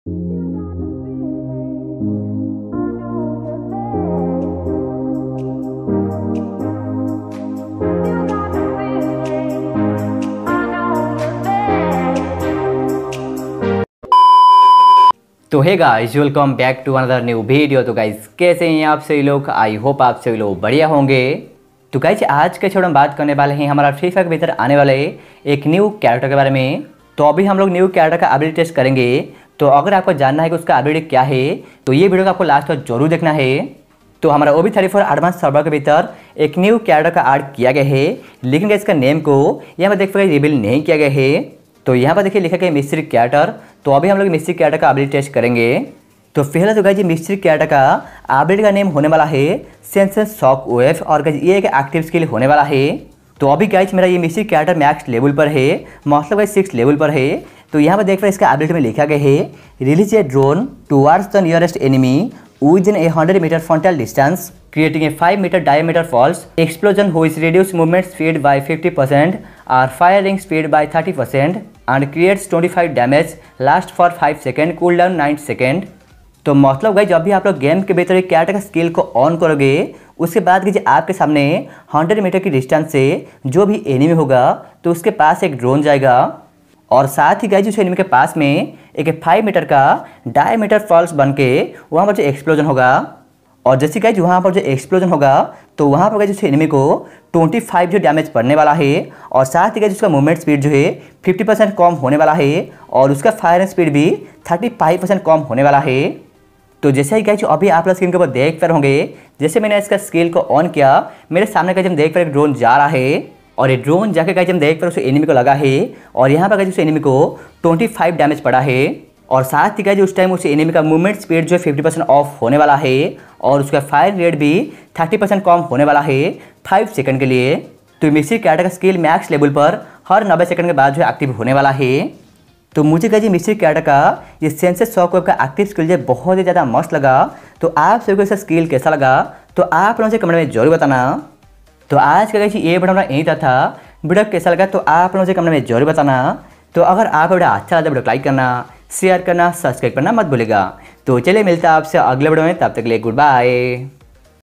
तो hey guys, welcome back to another new video. तो guys कैसे हैं आप सभी लोग? आई होप आप सभी लोग बढ़िया होंगे। तो गाइस आज के छोड़ हम बात करने वाले हैं हमारा फ्री फायर के भीतर आने वाले एक न्यू कैरेक्टर के बारे में। तो अभी हम लोग न्यू कैरेक्टर का एबिलिटी टेस्ट करेंगे। तो अगर आपको जानना है कि उसका एबिलिटी क्या है तो ये वीडियो को आपको लास्ट तक जरूर देखना है। तो हमारा OB34 एडवांस सर्वर के भीतर एक न्यू कैरेक्टर का ऐड किया गया है, लेकिन इसका नेम को यहाँ पर देख पाए रिवील नहीं किया गया है। तो यहाँ पर देखिए लिखा गया मिस्ट्री कैरेक्टर। तो अभी हम लोग मिस्ट्री कैरेक्टर का एबिलिटी टेस्ट करेंगे। तो पहले तो गाइस ये मिस्ट्री कैरेक्टर का एबिलिटी का नेम होने वाला है सेंसर शॉक वेव, और गाइस ये एक एक्टिव स्किल होने वाला है। तो अभी गाइस मेरा ये मिस्ट्री कैरेक्टर मैक्स लेवल पर है, मतलब गाइस 6 लेवल पर है। तो यहाँ पर देख रहे हैं इसका एबिलिटी में लिखा गया है release a drone towards the nearest enemy within a 100 meter frontal distance, creating a 5 meter diameter pulse explosion which reduces movement speed by 50% or firing speed by 30% and creates 25 damage, last for 5 seconds, cooldown 9 seconds। तो मतलब guys जब भी आप लोग game के भीतर एक character का स्किल को ऑन करोगे उसके बाद कि आपके सामने 100 मीटर की डिस्टेंस से जो भी एनिमी होगा तो उसके पास एक ड्रोन जाएगा, और साथ ही गाइस उस एनिमी के पास में एक 5 मीटर का डायमीटर पल्स बन के वहाँ पर जो एक्सप्लोजन होगा, और जैसे गाइस वहाँ पर जो एक्सप्लोजन होगा तो वहाँ पर गाइस उस एनिमी को 25 जो डैमेज पड़ने वाला है, और साथ ही गाइस उसका मूवमेंट स्पीड जो है 50% कम होने वाला है, और उसका फायरिंग स्पीड भी 35% कम होने वाला है। तो जैसे ही गाइस अभी आप लोग स्क्रीन के ऊपर देख पा रहे होंगे, जैसे मैंने इसका स्किल को ऑन किया मेरे सामने गाइस हम देख पा रहे ड्रोन जा रहा है, और ये ड्रोन जाके गाइस हम देख पर उस एनिमी को लगा है, और यहाँ पर गाइस उस एनिमी को 25 डैमेज पड़ा है, और साथ ही गाइस उस टाइम उस एनिमी का मूवमेंट स्पीड जो है 50% ऑफ होने वाला है, और उसका फायर रेट भी 30% कम होने वाला है 5 सेकंड के लिए। तो मिस्ट्री कैरेक्टर का स्किल मैक्स लेवल पर हर 90 सेकंड के बाद जो एक्टिव होने वाला है। तो मुझे गाइस मिस्ट्री कैरेक्टर का ये सेंसर शॉक वेव का एक्टिव स्किल जो बहुत ही ज़्यादा मस्त लगा। तो आप सभी को इसका स्किल कैसा लगा तो आप लोगों से कमेंट में जरूर बताना। तो आज का गाइस ये वीडियो हमारा यही था। वीडियो कैसा लगा तो आप लोगों से कमेंट में जरूर बताना। तो अगर आप वीडियो अच्छा लगा तो वीडियो लाइक करना, शेयर करना, सब्सक्राइब करना मत भूलिएगा। तो चलिए मिलता है आपसे अगले वीडियो में, तब तक के लिए गुड बाय।